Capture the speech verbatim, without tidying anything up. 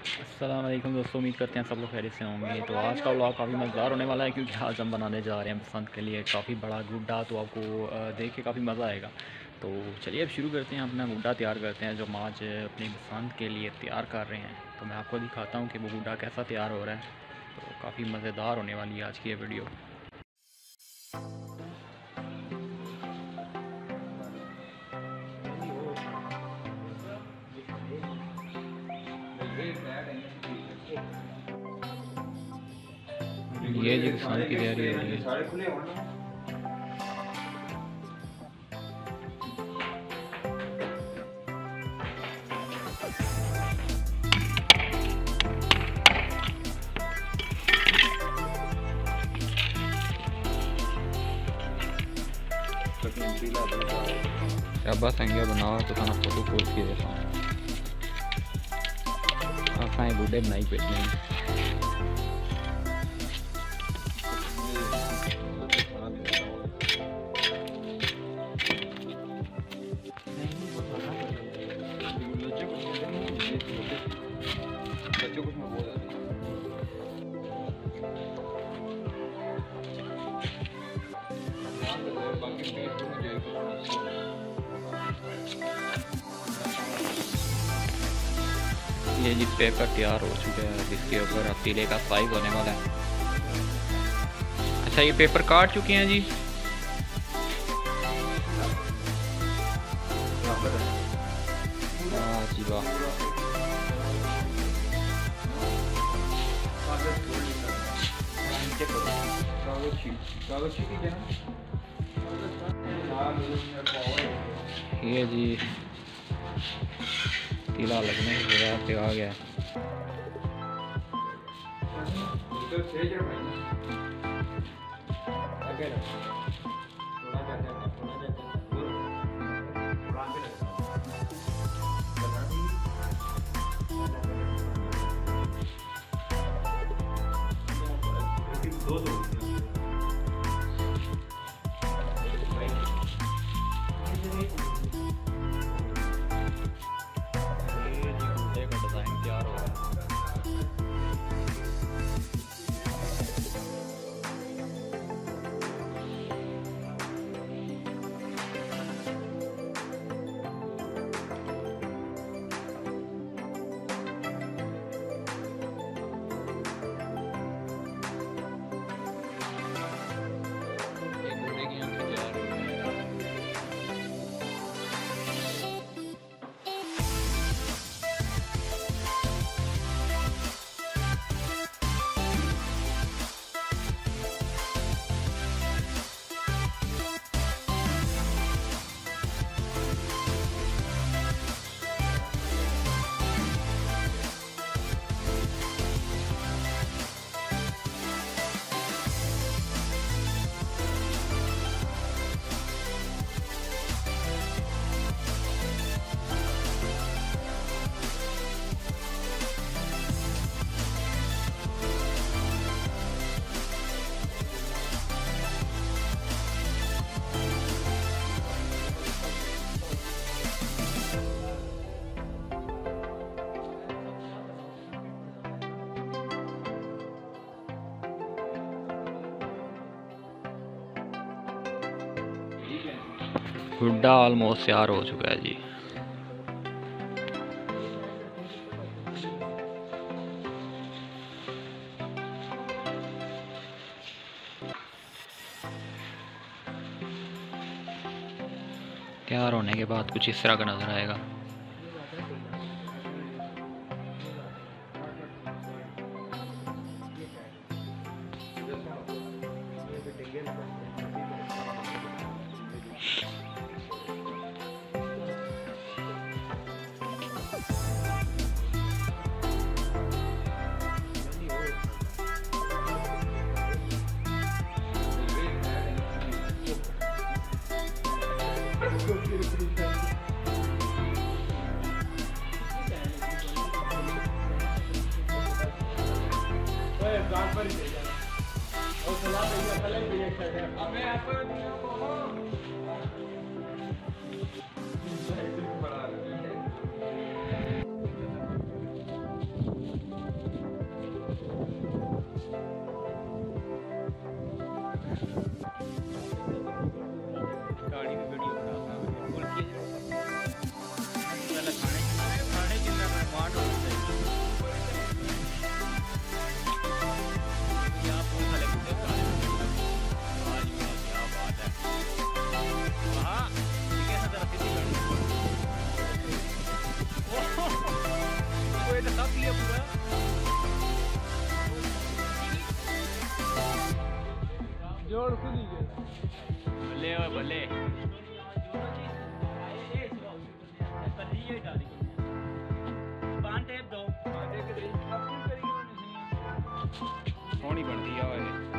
अस्सलाम वालेकुम दोस्तों, उम्मीद करते हैं सब लोग खैरियत से होंगे। तो आज का व्लॉग काफ़ी मज़ेदार होने वाला है क्योंकि आज हम बनाने जा रहे हैं बसंत के लिए काफ़ी बड़ा गुड्डा। तो आपको देख के काफ़ी मज़ा आएगा। तो चलिए अब शुरू करते हैं, अपना गुड्डा तैयार करते हैं जो हम आज अपनी बसंत के लिए तैयार कर रहे हैं। तो मैं आपको दिखाता हूँ कि वो गुड्डा कैसा तैयार हो रहा है। तो काफ़ी मज़ेदार होने वाली है आज की ये वीडियो। ये जी बसंत की तैयारी हो रही है। शाबा संज्ञा बनाओ तो थाना फोटो पोस्ट की देता हूँ। असां बुढ़े बनाई पे ये जी पेपर तैयार हो चुका है जिसके ऊपर अब तिले का साइज होने वाला है। अच्छा, ये पेपर काट चुके हैं जी। वाह जी वाह। ये जी तिला लगने के बाद पे आ गया। गुड्डा ऑलमोस्ट तैयार हो चुका है जी। तैयार होने के बाद कुछ इस तरह का नजर आएगा। सब लिया पूरा जोड़ खुली गया बल्ले ओ बल्ले सोहनी बनती है